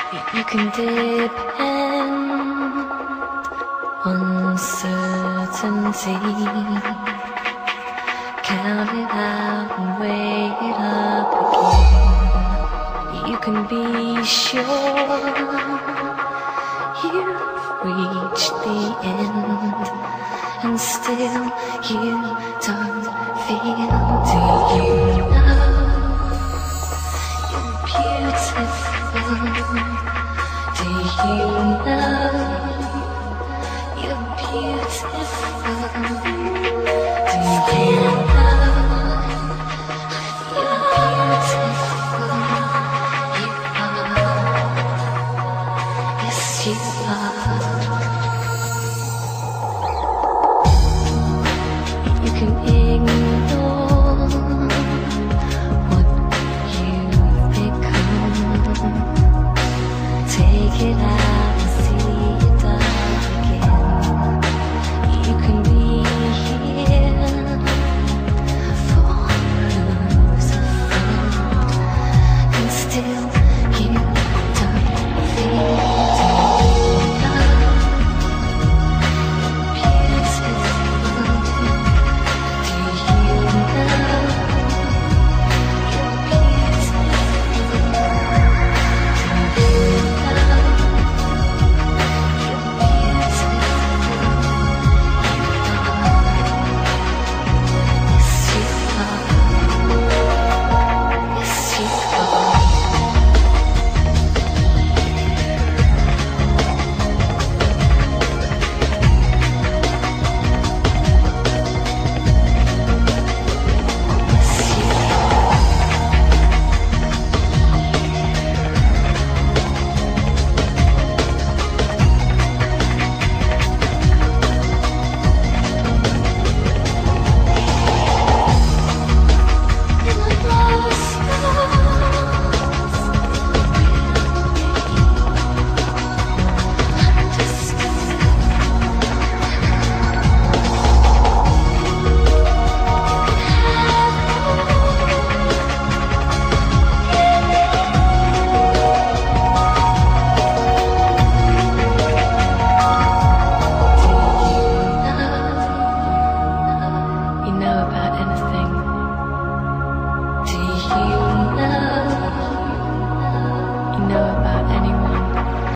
You can depend on certainty. Count it out and weigh it up again. You can be sure you've reached the end, and still you don't feel. Do you know you're beautiful? Do you know you're beautiful? Do you know you're beautiful? You are. Yes, you are.